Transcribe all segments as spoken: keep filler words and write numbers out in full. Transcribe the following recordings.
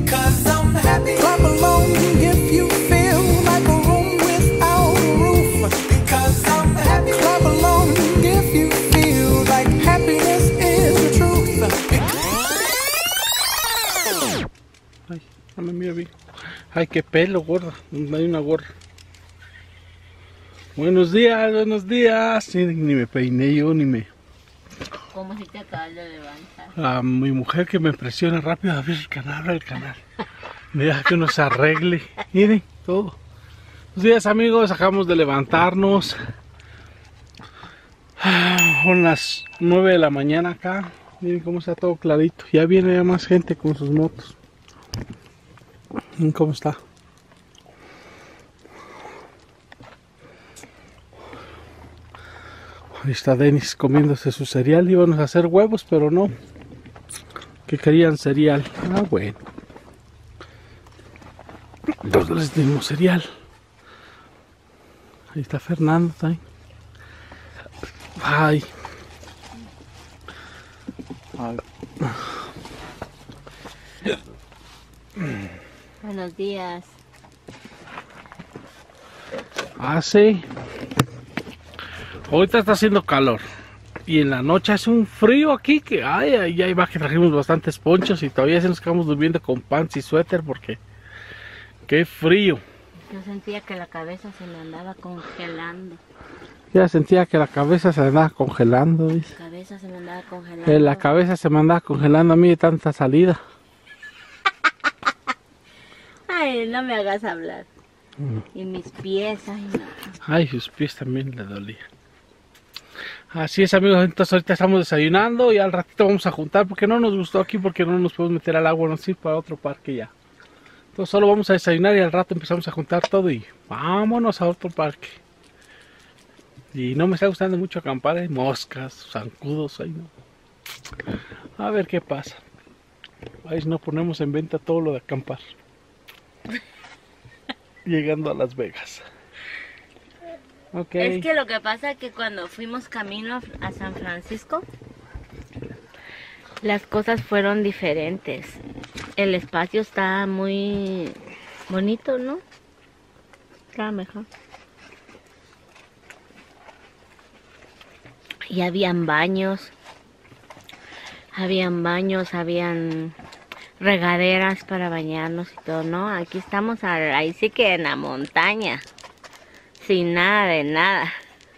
Because I'm happy. Clap along if you feel like a room without a roof. Because I'm happy. Clap along if you feel like happiness is the truth. Ay, no me mira bien. Ay, qué pelo, gorda. No hay una gorra. Buenos días, buenos días. Sí, ni me peiné yo, ni me... ¿Cómo si te acabas de levantar? A mi mujer que me presiona rápido a ver el canal, abre el canal. Me deja que uno se arregle. Miren, todo. Buenos días, amigos. Acabamos de levantarnos. Son las nueve de la mañana acá. Miren cómo está todo clarito. Ya viene ya más gente con sus motos. Miren cómo está. Ahí está Denis comiéndose su cereal. Íbamos a hacer huevos, pero no. Que querían cereal. Ah, bueno. Entonces les dimos cereal. Ahí está Fernando también. Ay. Ay. Buenos días. Ah, sí. Ahorita está haciendo calor. Y en la noche hace un frío aquí que ay, ay, ay, va que trajimos bastantes ponchos y todavía se nos quedamos durmiendo con pants y suéter porque qué frío. Yo sentía que la cabeza se me andaba congelando. Ya sentía que la cabeza se me andaba congelando, dice. La cabeza se me andaba Que congelando. la cabeza se me andaba congelando a mí de tanta salida. Ay, no me hagas hablar. Y mis pies, ay no. Ay, sus pies también le dolían. Así es, amigos, entonces ahorita estamos desayunando y al ratito vamos a juntar porque no nos gustó aquí porque no nos podemos meter al agua, nos ir para otro parque ya. Entonces solo vamos a desayunar y al rato empezamos a juntar todo y vámonos a otro parque. Y no me está gustando mucho acampar, hay moscas, zancudos, ahí no. A ver qué pasa. Ahí no ponemos en venta todo lo de acampar. Llegando a Las Vegas. Okay. Es que lo que pasa es que cuando fuimos camino a San Francisco, las cosas fueron diferentes. El espacio está muy bonito, ¿no? Está mejor. Y habían baños. Habían baños, habían regaderas para bañarnos y todo, ¿no? Aquí estamos, a, ahí sí que en la montaña. Sin nada de nada.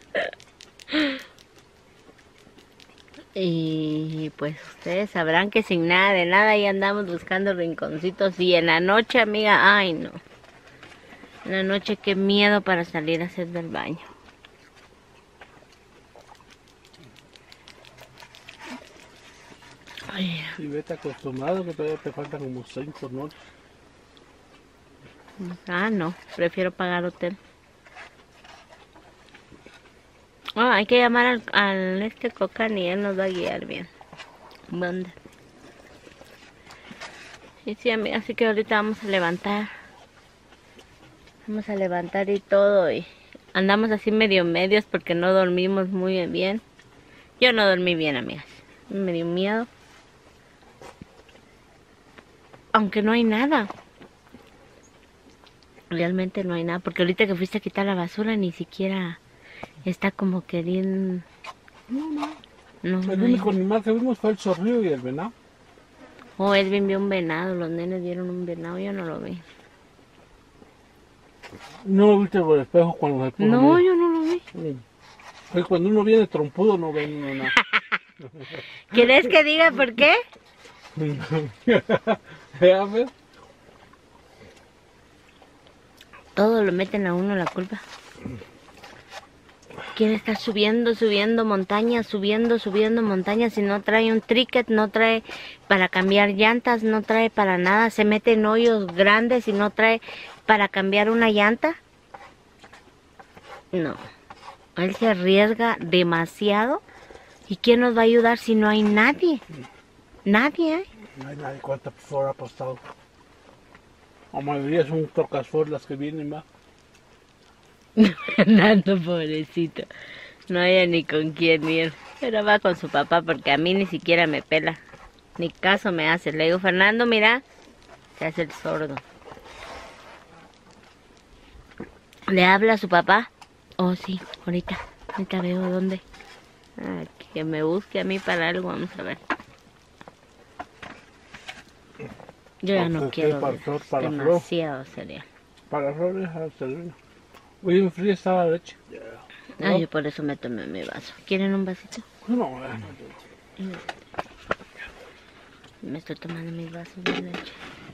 Y pues ustedes sabrán que sin nada de nada ya andamos buscando rinconcitos. Y en la noche, amiga, ay no. En la noche qué miedo para salir a hacer del baño. Ay. Y vete acostumbrado que todavía te faltan como cinco noches. Ah, no, prefiero pagar hotel. Oh, hay que llamar al, al este Cocan y él nos va a guiar bien. ¿Dónde? Y sí, amiga, así que ahorita vamos a levantar. Vamos a levantar y todo. Y andamos así medio medios porque no dormimos muy bien. Yo no dormí bien, amigas. Me dio miedo. Aunque no hay nada. Realmente no hay nada. Porque ahorita que fuiste a quitar la basura ni siquiera... Está como que bien... No, no. No, El no único hay... animal que vimos fue el zorrillo y el venado. Oh, Edwin vio un venado. Los nenes vieron un venado. Yo no lo vi. No lo viste por el espejo cuando se puso. No, medio. yo no lo vi. Es cuando uno viene trompudo no ve uno nada. ¿Quieres que diga por qué? A ver. Todo lo meten a uno la culpa. Quiere estar subiendo, subiendo montañas, subiendo, subiendo montañas y no trae un tricket, no trae para cambiar llantas, no trae para nada. Se mete en hoyos grandes y no trae para cambiar una llanta. No. Él se arriesga demasiado. ¿Y quién nos va a ayudar si no hay nadie? Nadie, ¿eh? No hay nadie cuánta Ford ha pasado. La mayoría son trocas Ford las que vienen, va. Fernando, pobrecito. No haya ni con quién ir. Pero va con su papá porque a mí ni siquiera me pela. Ni caso me hace. Le digo, Fernando, mira, Se hace el sordo. ¿Le habla a su papá? Oh, sí, ahorita. Ahorita veo dónde. Ah, que me busque a mí para algo, vamos a ver. Yo ya no quiero para, de- para demasiado cereal. Para flores, a cereal. Muy fría está la leche. Ah, yo por eso me tomé mi vaso. ¿Quieren un vasito? No, bueno. Me estoy tomando mis vasos de leche.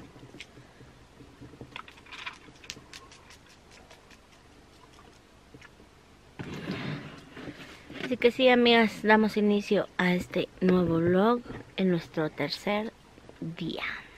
Así que sí, amigas, damos inicio a este nuevo vlog en nuestro tercer día.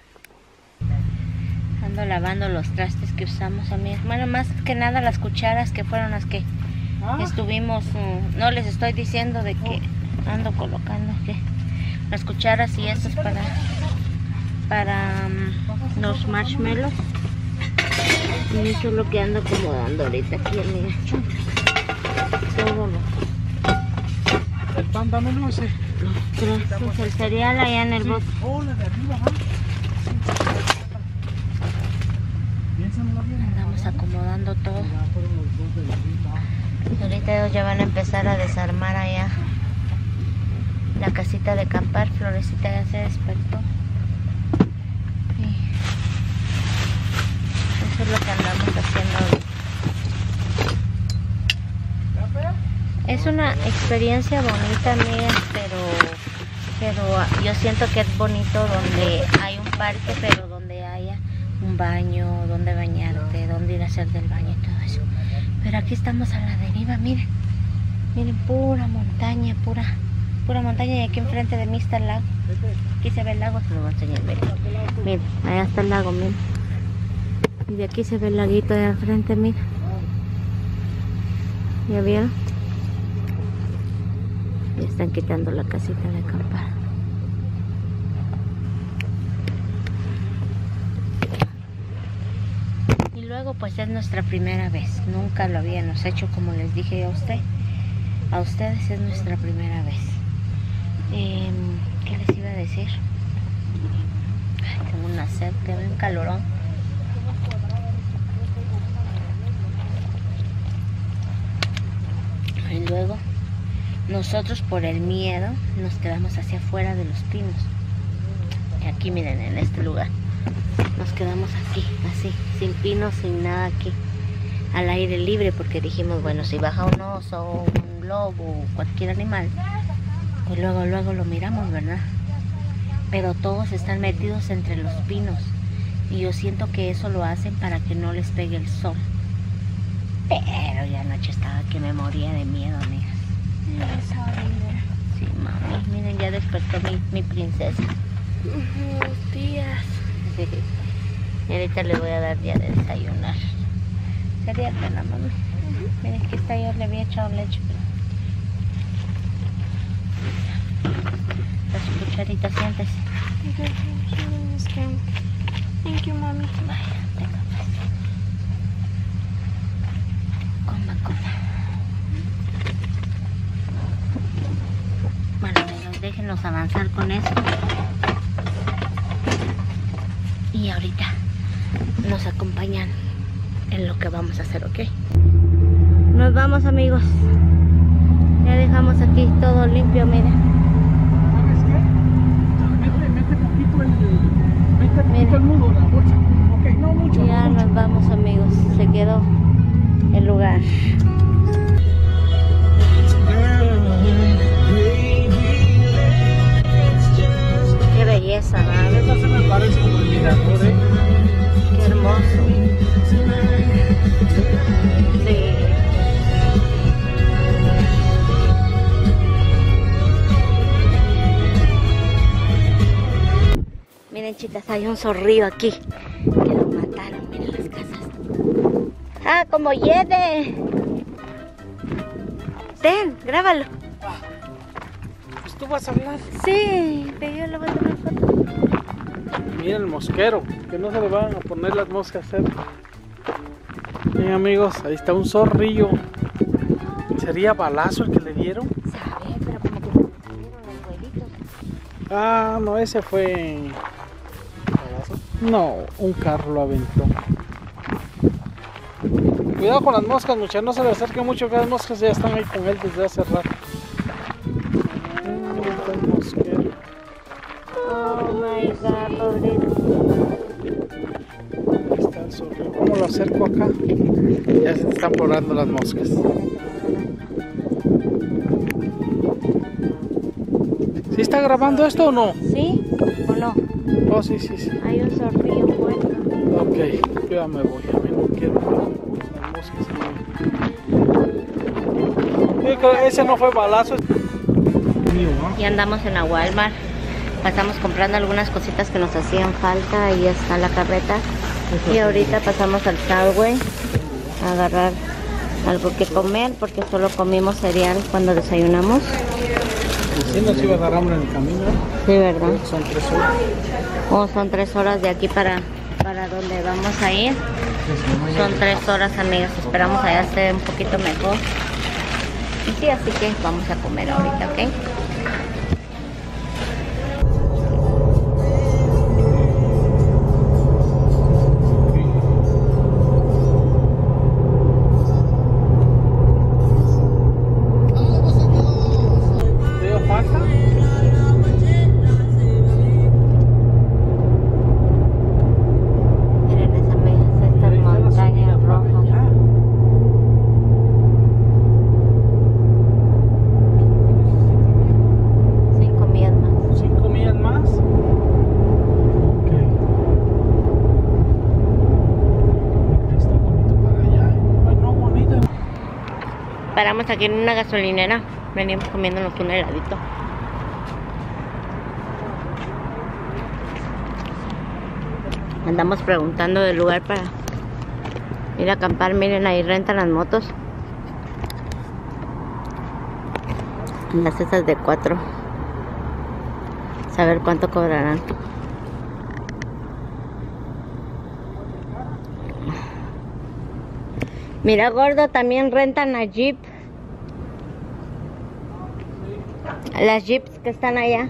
Ando lavando los trastes que usamos, amigas. Bueno, más que nada las cucharas que fueron las que Ah. estuvimos. mm, No les estoy diciendo de que ando colocando que las cucharas y esas para para mm, los marshmallows. Y eso es lo que ando acomodando ahorita aquí, amigas. Todo lo El pan dámelo ese. Los trastes, el cereal allá en el bote. Oh, la de arriba, ¿ah? Piénsamelo bien. Andamos acomodando todo. Ya fueron los dos de arriba. Y ahorita ellos ya van a empezar a desarmar allá la casita de acampar. Florecita ya se despertó. Y eso es lo que andamos haciendo ahorita. Es una experiencia bonita, amigas, pero, pero yo siento que es bonito donde hay un parque, pero donde haya un baño, donde bañarte, donde ir a hacer del baño y todo eso. Pero aquí estamos a la deriva, miren, miren, pura montaña, pura, pura montaña, y aquí enfrente de mí está el lago. Aquí se ve el lago, se lo voy a enseñar, miren, miren, allá está el lago, miren. Y de aquí se ve el laguito de enfrente, miren. ¿Ya vieron? Ya están quitando la casita de acampar. Y luego pues es nuestra primera vez. Nunca lo habíamos hecho, como les dije a usted. A ustedes es nuestra primera vez. Eh, ¿Qué les iba a decir? Ay, tengo una sed, tengo un calorón. Y luego nosotros por el miedo nos quedamos hacia afuera de los pinos. Y aquí miren, en este lugar nos quedamos aquí, así, sin pinos, sin nada aquí, al aire libre, porque dijimos, bueno, si baja un oso, un lobo o cualquier animal, pues luego, luego lo miramos, ¿verdad? Pero todos están metidos entre los pinos, y yo siento que eso lo hacen para que no les pegue el sol. Pero ya anoche estaba que me moría de miedo, amigas. Sí, mami, miren, ya despertó mi, mi princesa. Buenos días. Y ahorita le voy a dar ya de desayunar. Sería pena, mami. Miren, aquí está, yo le había echado leche. Las cucharitas, siéntese. Thank you, mommy. Vaya, tenga pues. Coma, coma. Bueno, amigos, déjenos avanzar con esto. Y ahorita nos acompañan en lo que vamos a hacer, ¿ok? Nos vamos, amigos. Ya dejamos aquí todo limpio, miren. ¿Sabes qué? Mete, mete poquito el, mete poquito Mira. el nudo, la bolsa. Ok, no mucho, Ya no mucho. nos vamos, amigos. Se quedó el lugar. Qué belleza, ¿no? Esta se me parece como el mirador, ¿eh? Qué hermoso. Sí. Miren, chicas, hay un zorrillo aquí que lo mataron. Miren las casas. Ah, como hiede. Ten, grábalo. Pues tú vas a hablar. Sí, pero yo le voy a tomar foto. Miren el mosquero, que no se le van a poner las moscas cerca. Bien, amigos, ahí está un zorrillo. ¿Sería balazo el que le dieron? Sabe, pero como que se le salieron los huevitos. Ah, no, ese fue balazo. No, un carro lo aventó. Cuidado con las moscas, muchachos, no se le acerque mucho, que las moscas ya están ahí con él desde hace rato. Mm, está el mosquero. Oh my god, pobrito. Ahí está el zorro. ¿Cómo lo acerco acá? Ya se están volando las moscas. ¿Sí está grabando esto o no? ¿Sí o no? Oh, sí, sí, sí. Hay un zorrillo muerto. Ok, yo ya me voy. A mí no quiero las moscas. No. Yo creo que ese no fue balazo. Y andamos en la Walmart. Pasamos comprando algunas cositas que nos hacían falta. Ahí está la carreta. Y ahorita pasamos al Subway a agarrar algo que comer porque solo comimos cereal cuando desayunamos. Sí, nos iba a dar hambre en el camino. Sí, ¿verdad? Son tres horas. Oh, son tres horas de aquí para, para donde vamos a ir. Son tres horas, amigas. Esperamos allá esté un poquito mejor. Y sí, así que vamos a comer ahorita, ¿ok? Paramos aquí en una gasolinera. Venimos comiéndonos un heladito. Andamos preguntando del lugar para ir a acampar. Miren, ahí rentan las motos. Las esas de cuatro. Saber cuánto cobrarán. Mira, gordo, también rentan a Jeep. Las Jeeps que están allá.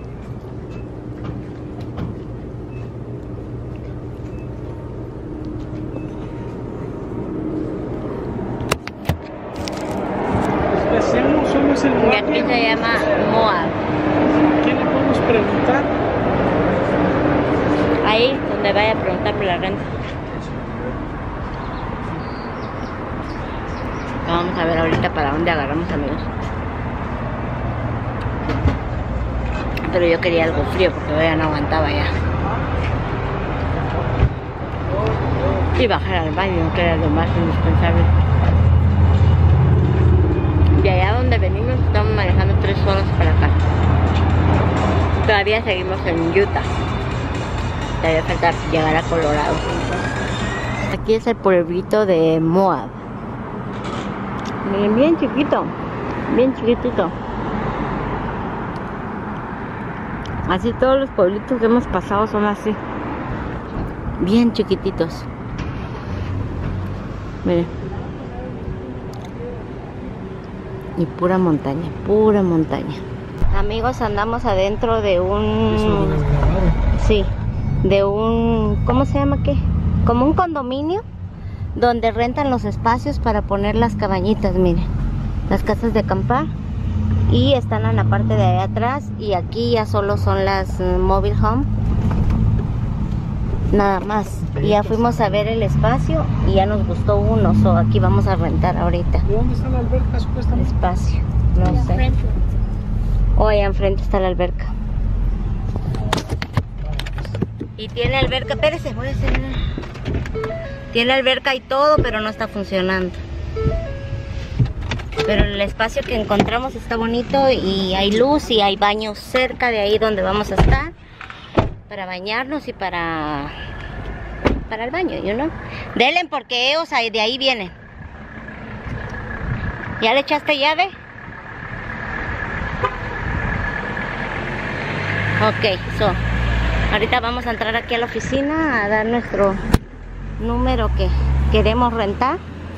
Y aquí se llama Moab. ¿A quién le podemos preguntar? Ahí donde vaya a preguntar por la renta. Vamos a ver ahorita para dónde agarramos, amigos. Pero yo quería algo frío porque yo ya no aguantaba ya. Y bajar al baño, que era lo más indispensable. De allá donde venimos estamos manejando tres horas para acá. Todavía seguimos en Utah. Todavía falta llegar a Colorado. Aquí es el pueblito de Moab. Miren, bien chiquito, bien chiquitito. Así todos los pueblitos que hemos pasado son así, bien chiquititos. Miren. Y pura montaña, pura montaña. Amigos, andamos adentro de un... Sí, de un... ¿Cómo se llama qué? Como un condominio donde rentan los espacios para poner las cabañitas, miren, las casas de acampar, y están en la parte de allá atrás, y aquí ya solo son las uh, mobile home, nada más. Y ya fuimos a ver el espacio y ya nos gustó uno, so aquí vamos a rentar ahorita. ¿De dónde está la alberca supuestamente? Espacio, no sé. O allá enfrente está la alberca. Y tiene alberca, espérese, voy a hacer... Tiene alberca y todo, pero no está funcionando. Pero el espacio que encontramos está bonito y hay luz y hay baños cerca de ahí donde vamos a estar para bañarnos y para para el baño, you know. Delen porque ellos ahí, de ahí vienen. ¿Ya le echaste llave? Ok, so ahorita vamos a entrar aquí a la oficina a dar nuestro número que queremos rentar.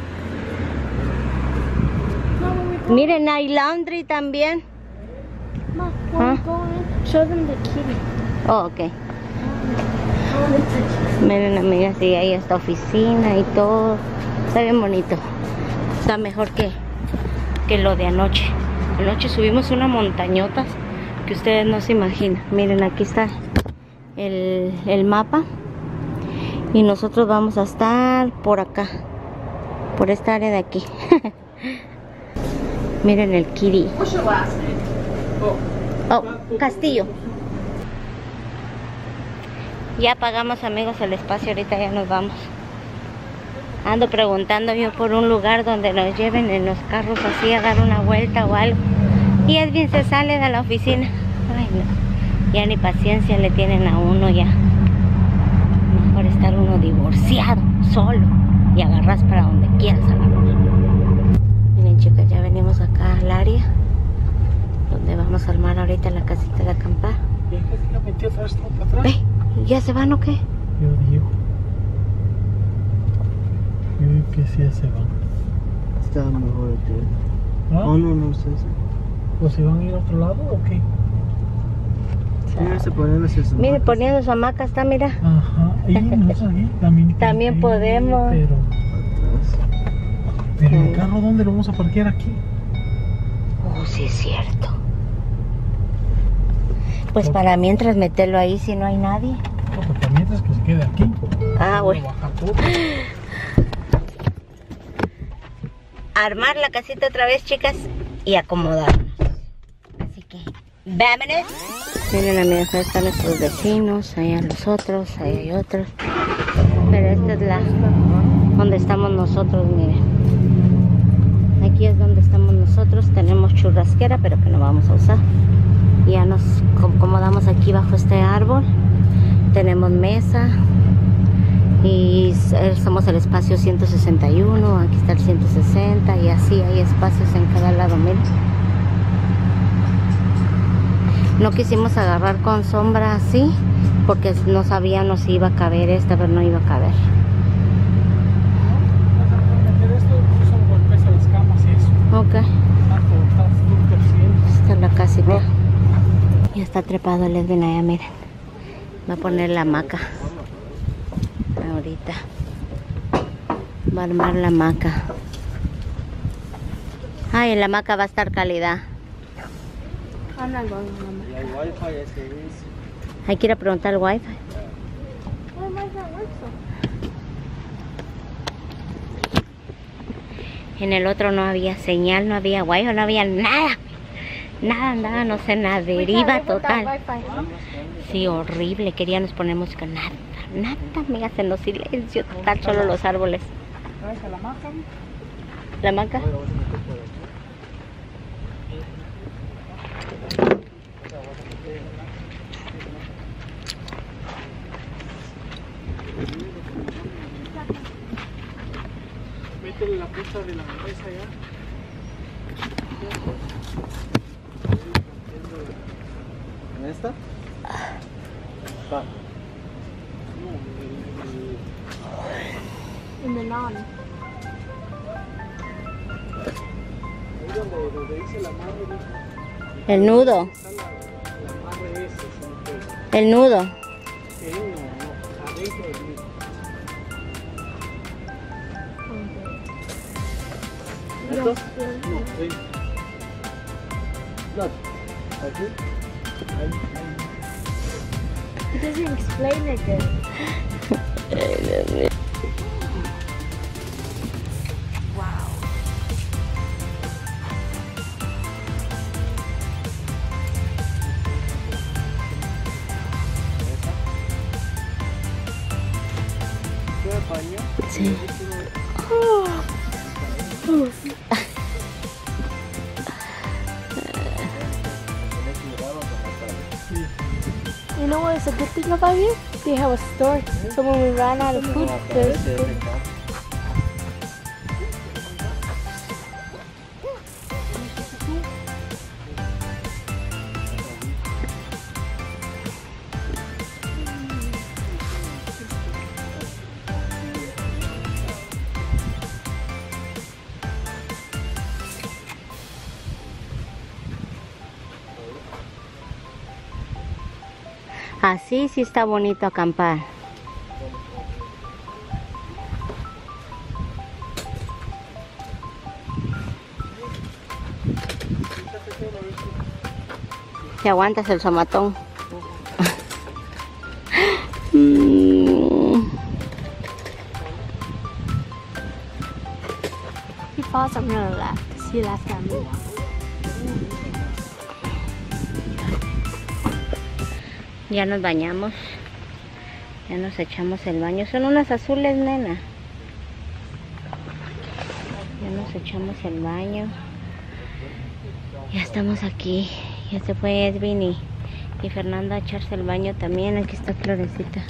Miren, hay laundry también. Ma, Huh? we're going. Show them the kitty. Oh, ok. Miren, amigas, y ahí está oficina y todo. Está bien bonito. Está mejor que, que lo de anoche. Anoche subimos una montañota que ustedes no se imaginan. Miren, aquí está el, el mapa. Y nosotros vamos a estar por acá, por esta área de aquí. Miren el Kiri. Oh, Castillo. Ya pagamos, amigos, el espacio. Ahorita ya nos vamos. Ando preguntando yo por un lugar donde nos lleven en los carros así a dar una vuelta o algo. Y Edwin se sale de la oficina. Ay, no. Ya ni paciencia le tienen a uno ya. Mejor estar uno divorciado, solo, y agarras para donde quieras agarrar. Miren, chicas, ya venimos acá al área donde vamos a armar ahorita la casita de acampar. ¿Y es que se la metió otra vez todo para atrás? Ve, ¿ya se van o qué? Yo digo. Yo digo que sí, ya se van. Está mejor el tío. ¿Ah? Oh, no, no sé. ¿O se van a ir a otro lado o qué? Mira, se ponen hacia sus Mire, matas. poniendo su hamaca está, mira. Ajá. Y nosotros aquí también. También sí, podemos. Pero, Atrás. pero el carro, ¿dónde lo vamos a parquear aquí? Oh, sí es cierto. Pues para mientras meterlo ahí si no hay nadie. No, porque mientras que se quede aquí. Ah, voy bueno. a bajar todo. Armar la casita otra vez, chicas, y acomodarnos. Así que, vámonos. Miren, amigas, ahí están nuestros vecinos, allá los otros, ahí hay otros. Pero esta es la donde estamos nosotros, miren. Aquí es donde estamos nosotros. Tenemos churrasquera, pero que no vamos a usar. Ya nos acomodamos aquí bajo este árbol. Tenemos mesa. Y somos el espacio ciento sesenta y uno. Aquí está el ciento sesenta. Y así hay espacios en cada lado, miren. No quisimos agarrar con sombra así, porque no sabíamos si iba a caber esta, pero no iba a caber. Vamos a meter esto, porque eso golpea las camas y eso. Ok. Tanto, está súper bien. Esta es la casita. Ya está trepado el Edwin allá, miren. Va a poner la hamaca. Ahorita. Va a armar la hamaca. Ay, en la hamaca va a estar calidad. I'm not going, Mama. Y el wifi es que es. Hay que ir a preguntar el wifi. Why might that work so? En el otro no había señal, no había wifi, no había nada. Nada, nada, no sé, nada. Deriva total. Sí, horrible. Queríamos poner música. Nada, nada, amigas, en los silencio total, solo los árboles. ¿Traes a la maca? ¿La hamaca? Métele la punta de la mesa ya. ¿En esta? Va. No, el, el, In the non. ahí donde, donde dice la madre, El nudo, está la, la madre ese, sino que el nudo. él no, no, adentro del mismo. ¿Esto? Sí. No. Aquí. Ahí, ahí. It doesn't explain it good. ¿Qué baño? Sí. You know what is a good thing about here? They have a store. So when we ran out of food, there's food. Así sí está bonito acampar. Si aguantas el somatón. Mm. He falls, I'm gonna laugh because he laughed at me. Ya nos bañamos. Ya nos echamos el baño. Son unas azules, nena. Ya nos echamos el baño. Ya estamos aquí. Ya se fue Edwin y, y Fernanda a echarse el baño también. Aquí está Florecita.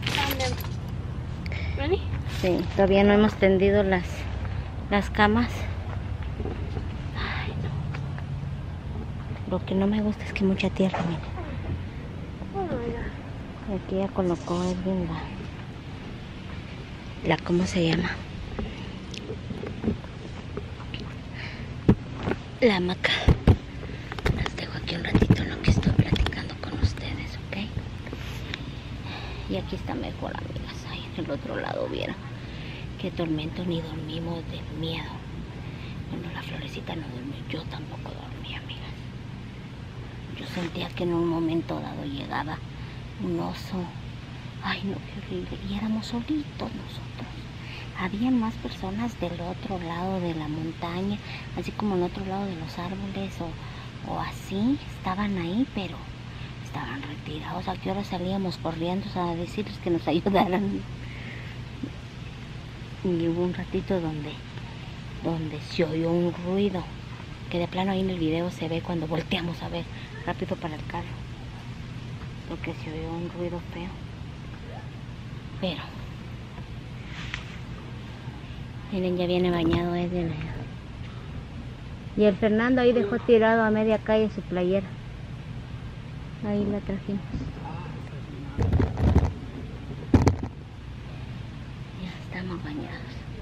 Ready? Sí, todavía no hemos tendido las, las camas. Ay, no. Lo que no me gusta es que mucha tierra, mira. Oh my God. Aquí ya colocó Edwin la, la, ¿cómo se llama? La hamaca. Las dejo aquí un ratito en lo que estoy platicando con ustedes, ¿ok? Y aquí está mejor, amigas. Ahí en el otro lado vieron qué tormento, ni dormimos del miedo. Bueno, la Florecita no durmió, yo tampoco dormí, amigas. Yo sentía que en un momento dado llegaba un oso. Ay, no, qué horrible. Y éramos solitos nosotros. Había más personas del otro lado de la montaña, así como en otro lado de los árboles o, o así. Estaban ahí, pero estaban retirados. ¿A qué hora salíamos corriendo a decirles que nos ayudaran? Y hubo un ratito donde, donde se oyó un ruido, que de plano ahí en el video se ve cuando volteamos a ver rápido para el carro, porque se oyó un ruido feo. Pero miren, ya viene bañado Edwin. Y el Fernando ahí dejó tirado a media calle su playera. Ahí la trajimos. Ya estamos bañados.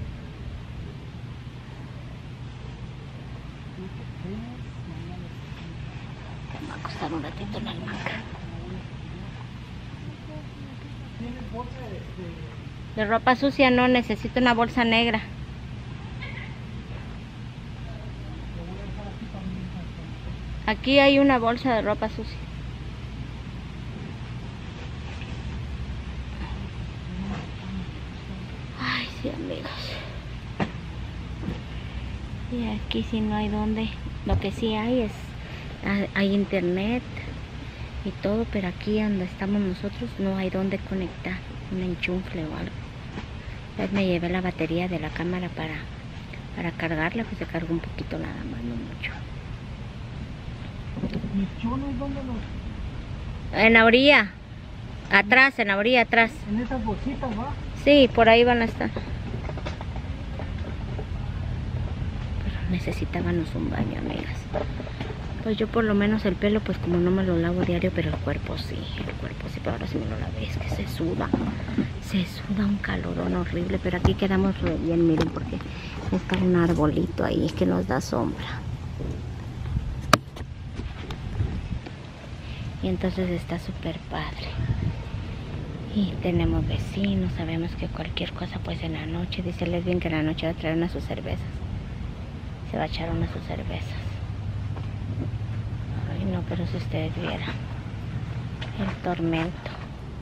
Vamos a acostar un ratito en la hamaca. De ropa sucia no, necesito una bolsa negra. Aquí hay una bolsa de ropa sucia. Ay, sí, amigos. Y aquí sí no hay donde. Lo que sí hay es, hay internet y todo, pero aquí donde estamos nosotros no hay donde conectar un enchufle o algo. Entonces me llevé la batería de la cámara para, para cargarla, pues se cargó un poquito nada más, no mucho. En la orilla, atrás, en la orilla, atrás. En estas bolsitas, ¿va? Sí, por ahí van a estar. Pero necesitábamos un baño, amigas. Pues yo por lo menos el pelo, pues como no me lo lavo diario, pero el cuerpo sí, el cuerpo sí, pero ahora sí me lo lavé, es que se suda, se suda un calorón horrible, pero aquí quedamos re bien, miren, porque está un arbolito ahí que nos da sombra. Y entonces está súper padre. Y tenemos vecinos, sabemos que cualquier cosa, pues en la noche, dice Lesbien que en la noche va a traer unas sus cervezas. Se va a echar unas sus cervezas. Ay no, pero si ustedes vieran el tormento.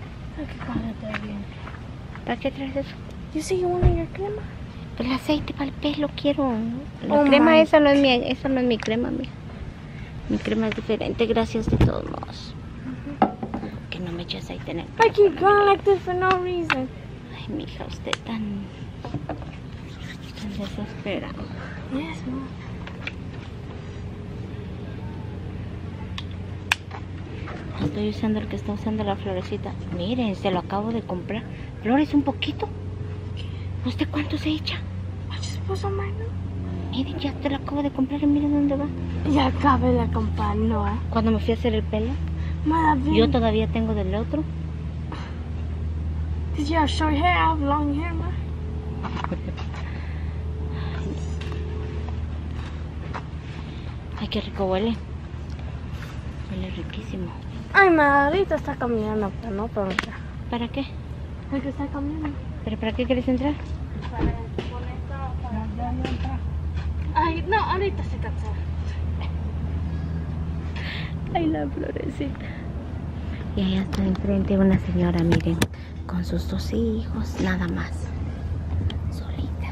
¿Para qué traes eso? You say you want your crema? El aceite para el pelo quiero. La Oh crema my. esa no es mi, esa no es mi crema, mija. Mi crema es diferente, gracias de todos modos. Que no me eche aceite en el pelo. I keep going like this for no reason. Ay, mija, usted tan, tan desesperada. Yes, Mom. Estoy usando el que está usando la Florecita. Miren, se lo acabo de comprar. Flores, un poquito. ¿Usted cuánto se echa? I just put some right now. Miren, ya te lo acabo de comprar y miren dónde va. Ya acabé de comprar, no, eh. Cuando me fui a hacer el pelo, Mother, yo todavía tengo del otro. did you have short hair? I have long hair, ma. Ay, qué rico huele. Huele riquísimo. Ay, ma, ahorita está caminando, pero no pronto. ¿Para qué? Es que está caminando. ¿Pero para qué quieres entrar? Ay, no, ahorita se cansó. Ay, la florecita. Y allá está enfrente una señora, miren, con sus dos hijos, nada más. Solita.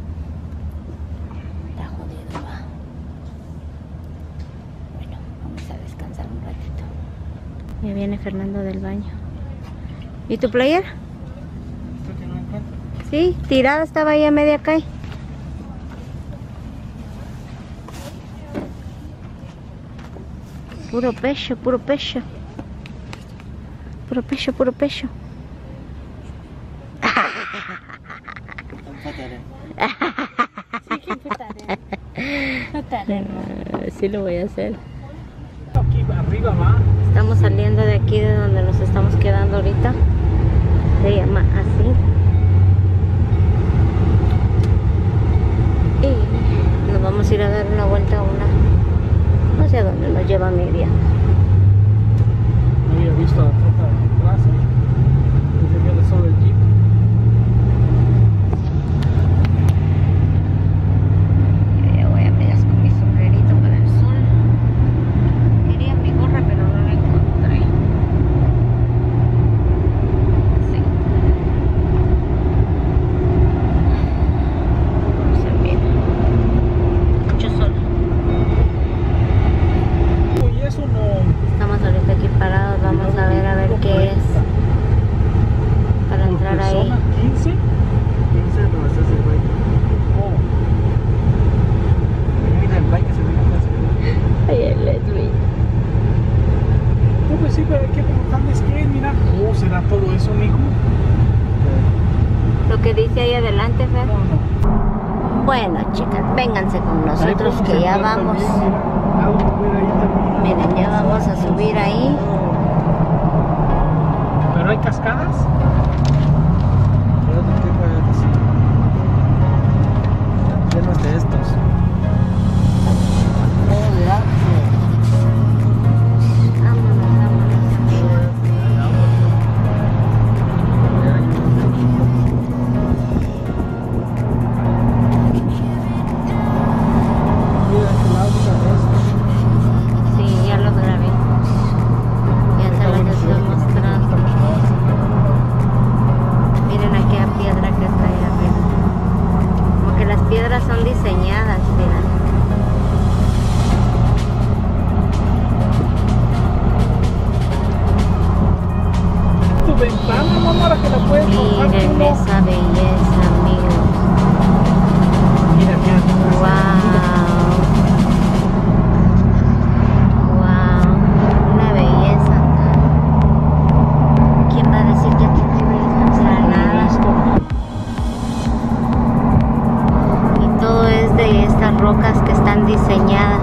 Está jodido, va. Bueno, vamos a descansar un ratito. Ya viene Fernando del baño. ¿Y tu playera? ¿Esto que no encuentro? Sí, tirada estaba ahí a media calle. Puro pecho, puro pecho. Puro pecho, puro pecho. Sí lo voy a hacer. Aquí arriba va. Estamos saliendo de aquí de donde nos estamos quedando ahorita. Se llama así. Y nos vamos a ir a dar una vuelta a una. No sé a dónde nos lleva media. No había visto la troca de atrás. Pensé que era solo el jeep. Yo voy a pegar con mi sombrerito para el sol. Quería mi gorra, pero no la encontré. Sí. Se mira. Mucho sol. Y eso no. Estamos ahorita aquí parados. Vamos a ver a ver qué es. Para Por entrar ahí. persona, quince. quince no estás el bike. Oh. Mira el bike que se ve en Ay, el Edwin. No, pues sí, pero hay que preguntarles qué es, mira. ¿Cómo será todo eso, mijo? Lo que dice ahí adelante, Fer. No, no. Bueno, chicas, vénganse con nosotros Ahí podemos que ya entrar vamos. también, mira. Algo que ver ahí también. Miren, ya vamos a subir ahí. ¿Pero hay cascadas? Pero otro tipo de llenos de estos. Oh, de agua. Vámonos, vámonos, amigos. Mira que la otra Sí, ya lo grabé. Ya se los estoy mostrando. Miren aquella piedra que está ahí arriba. Como que las piedras son diseñadas, miren. Tu ventana, mamá, para que la puedes bajar tú, Miren no. esa belleza, amigos. Mira, mira. Wow. Wow. Una belleza acá. ¿Quién va a decir que aquí no hay belleza? Para nada. Y todo es de estas rocas que están diseñadas.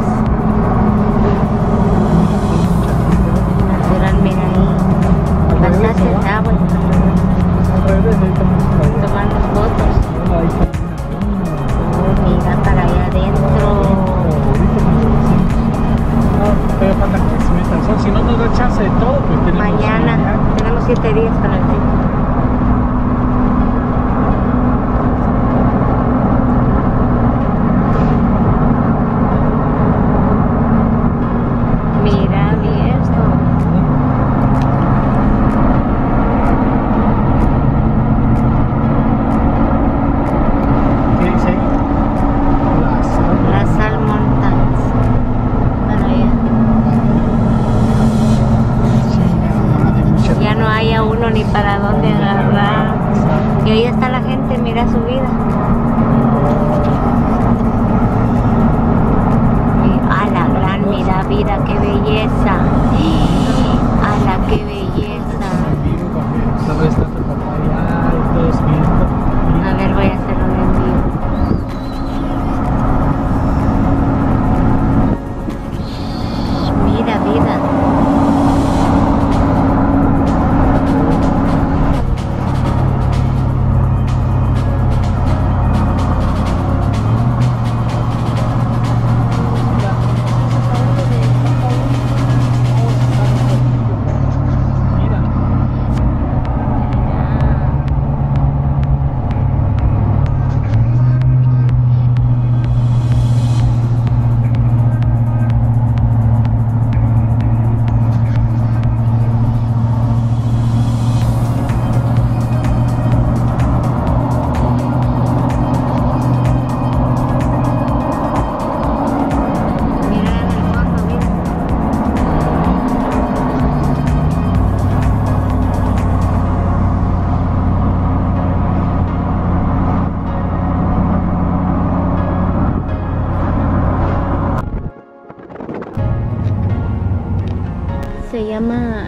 Natural, mira ahí. Bastante agua. Al revés, ahí estamos para allá. Tomando fotos. Hola, ahí está. Oh, mira para allá adentro. No, todavía falta que se meta el sol. Si no nos da chance de todo, pues tenemos. Mañana tenemos siete días para el fin. Mira, vi esto. ¿Qué dice ahí? La sal. Las Sal Mountains. Para allá. Ya no hay a uno ni para dónde agarrar. Y ahí está la gente, mira su vida. Y a la gran, mira vida, qué belleza. A la qué belleza. Vivo porque sabes tanto papaya y todo es viento. A ver, voy a hacer un en vivo. Mira vida.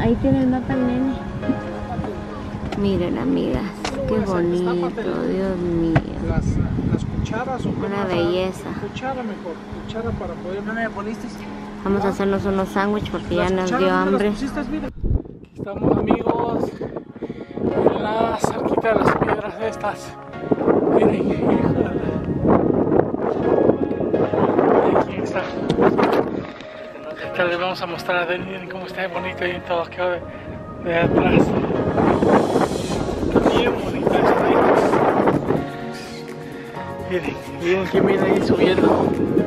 Ahí tiene el mapa el nene. Miren, amigas, qué bonito, Dios mío. Las, las cucharas o Una belleza. Cuchara mejor, cuchara para poder. ¿No me poniste? Vamos a hacernos unos sándwiches porque ya nos dio hambre. Aquí estamos, amigos, en la cerquita de las piedras estas. Miren, híjole. Aquí está. Ahorita les vamos a mostrar a Denny, miren cómo está bonito ahí en todo aquí de, de atrás. Bien bonito esto ahí. Miren, miren que viene ahí subiendo.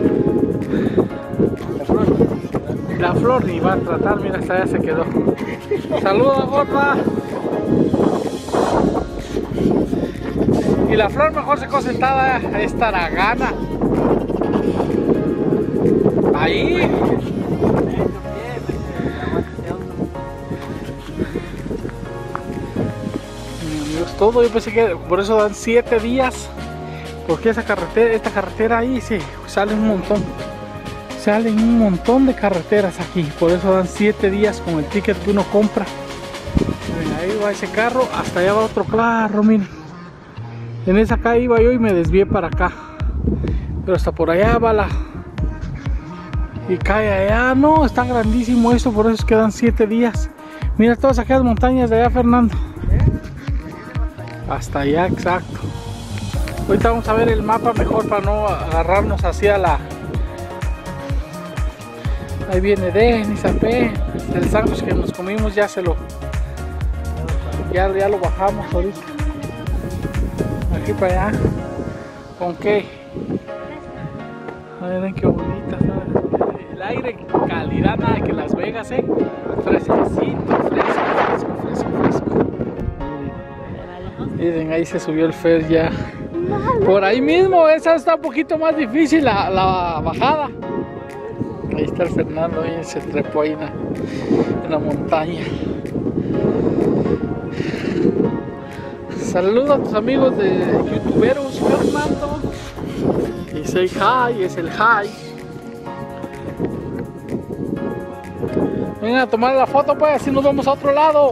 La flor ni va a tratar, mira, hasta allá se quedó. Saludos, gorda. Y la flor mejor se quedó sentada, es taragana. Ahí. Amigos, todo, yo pensé que por eso dan siete días. Porque esa carretera, esta carretera ahí sí, sale un montón. Salen un montón de carreteras aquí, por eso dan siete días con el ticket que uno compra. Miren, ahí va ese carro, hasta allá va otro carro, miren. En esa acá iba yo y me desvié para acá. Pero hasta por allá va la... Y cae allá, no, está grandísimo esto, por eso es que dan siete días. Mira todas aquellas montañas de allá, Fernando. Hasta allá, exacto. Ahorita vamos a ver el mapa mejor para no agarrarnos hacia la... Ahí viene Denny, Zapé. El sándwich que nos comimos ya se lo... Ya, ya lo bajamos ahorita. Aquí para allá. ¿Con qué? Miren qué bonita, ¿sabes? El aire, calidad, nada que Las Vegas, eh. Fresquecito, fresco, fresco, fresco, fresco. Miren, ahí se subió el Fer ya. Por ahí mismo, esa está un poquito más difícil, la, la bajada. Ahí está el Fernando, ahí se trepó ahí en la, en la montaña. Saludos a tus amigos de youtuberos, Fernando. Y say hi, es el hi. Vengan a tomar la foto pues, así nos vamos a otro lado.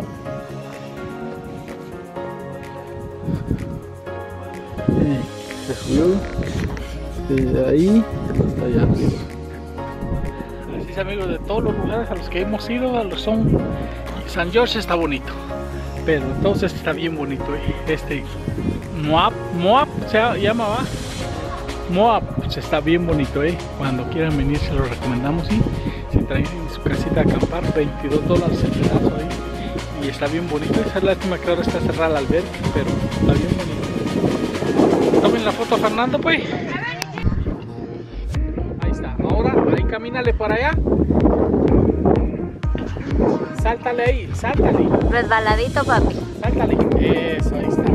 Eh, se subió desde ahí hasta allá arriba. Así es, amigos, de todos los lugares a los que hemos ido, a los son San George está bonito, pero entonces está bien bonito. Eh. Este Moab, Moab se llama, ¿va? Moab, pues está bien bonito, eh. Cuando quieran venir se lo recomendamos y si traen en su casita a acampar, veintidós dólares el pedazo ahí. Y está bien bonito, esa es la última que ahora está cerrada la alberca, pero está bien bonito. Tomen la foto a Fernando pues. Ahí está, ahora ahí camínale por allá. Sáltale ahí, sáltale. Resbaladito, papi. Sáltale. Eso, ahí está.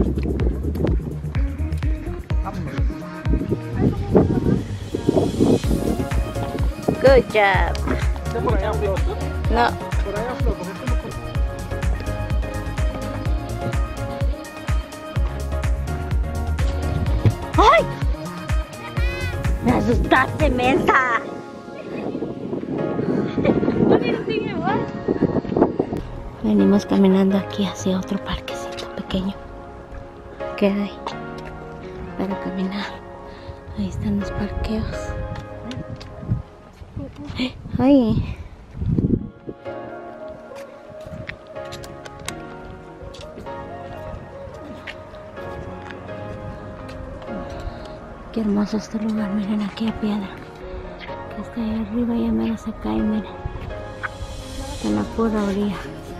Good job. Está por allá, Flor. No. Por allá, Flor, por este no puedo. ¡Ay! ¡Me asustaste, mensa! Venimos caminando aquí hacia otro parquecito pequeño que hay para caminar. Ahí están los parqueos. ¡Ay! Qué hermoso este lugar, miren aquí a piedra que está ahí arriba, ya me se cae, miren, en la pura orilla.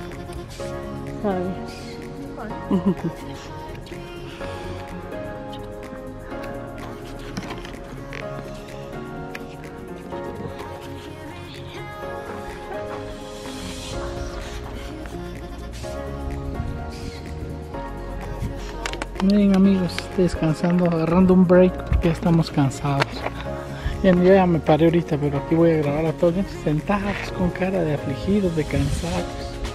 Sorry. Miren, amigos, descansando, agarrando un break porque ya estamos cansados. Ya, yo ya me paré ahorita, pero aquí voy a grabar a todos sentados con cara de afligidos, de cansados.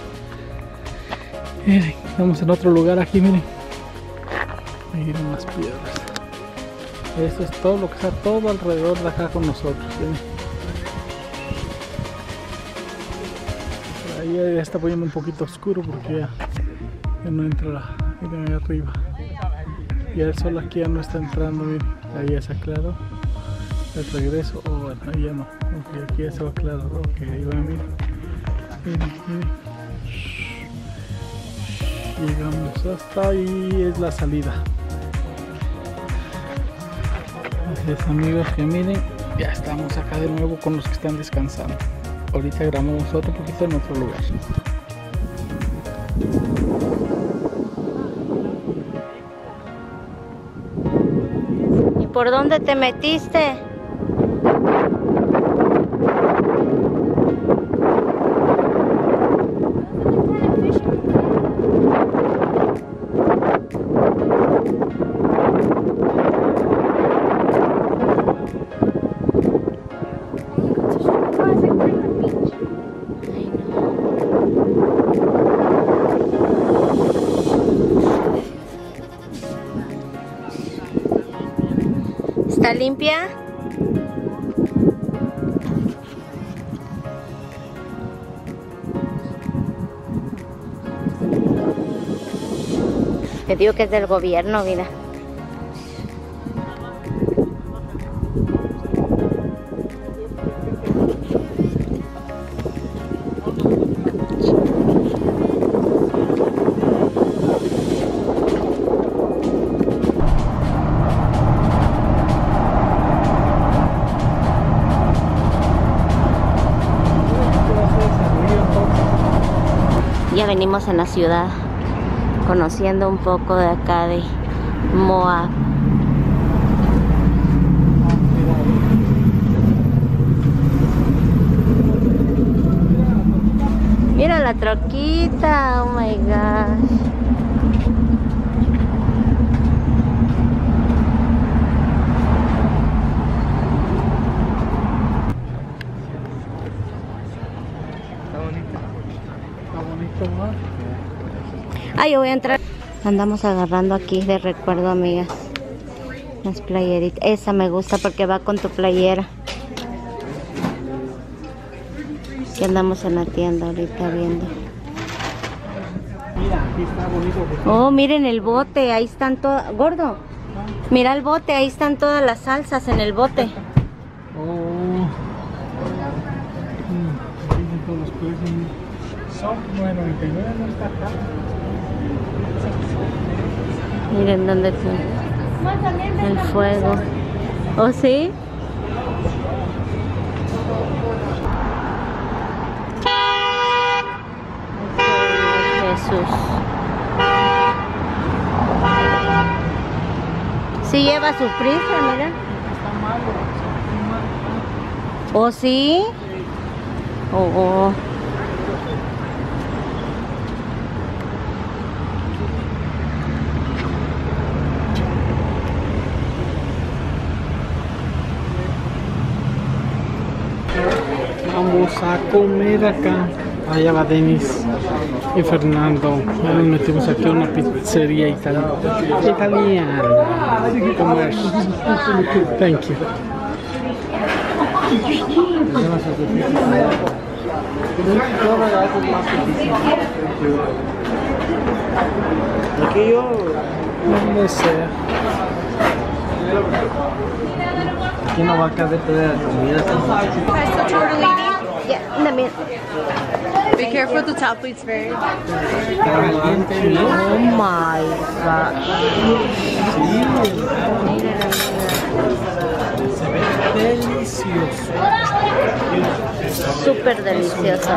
Miren, estamos en otro lugar aquí, miren. Miren las piedras. Eso es todo lo que está todo alrededor de acá con nosotros. Miren. Ahí ya está poniendo un poquito oscuro porque ya, ya no entra la, miren ahí arriba. Ya el sol aquí ya no está entrando, miren. Ahí ya se aclaró. El regreso, o oh, bueno, ahí ya no. Okay, aquí ya se va a aclarar. Ok, ahí va, miren. Miren, miren. Llegamos hasta ahí, es la salida. Así es, amigos, que miren, ya estamos acá de nuevo con los que están descansando. Ahorita grabamos otro poquito en otro lugar. ¿Y por dónde te metiste? ¿Está limpia? Te digo que es del gobierno, mira. Ya venimos en la ciudad, conociendo un poco de acá de Moab. Mira la troquita, oh my gosh. Ah, yo voy a entrar. Andamos agarrando aquí de recuerdo, amigas. Las playeritas. Esa me gusta porque va con tu playera. Aquí andamos en la tienda ahorita viendo. Mira, aquí está bonito. Oh, miren el bote. Ahí están todas. Gordo, mira el bote. Ahí están todas las salsas en el bote. Oh. Mm, todos los precios. Son nueve noventa y nueve, no está acá. Miren dónde está el fuego. ¿Oh, sí? Jesús. Sí lleva su prisa, mira. ¿Oh, sí? Oh, oh. Vamos a comer acá. Allá va Denis y Fernando. Ya nos metimos aquí a una pizzería italiana. Italiana. Comer. Thank you. Aquí yo. Donde sea. Aquí no va a caber toda la comida. Yeah, también. Be careful with the top plates, very. Oh my god. Delicioso. Súper delicioso.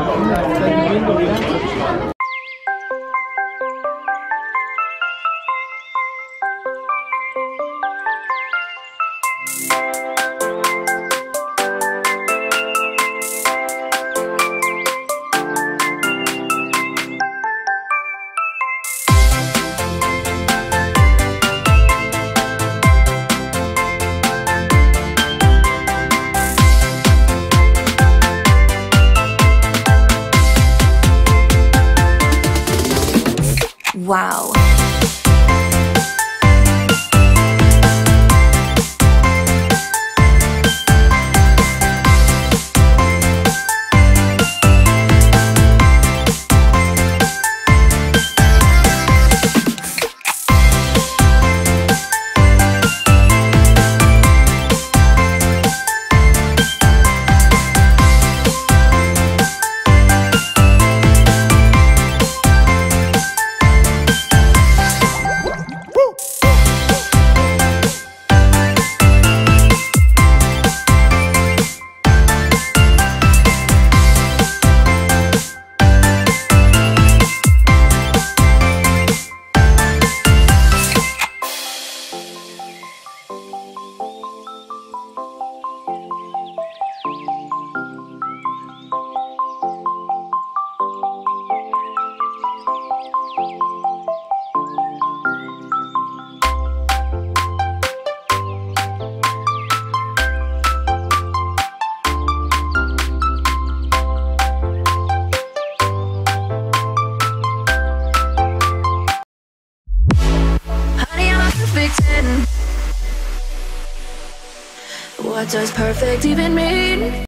what does perfect even mean?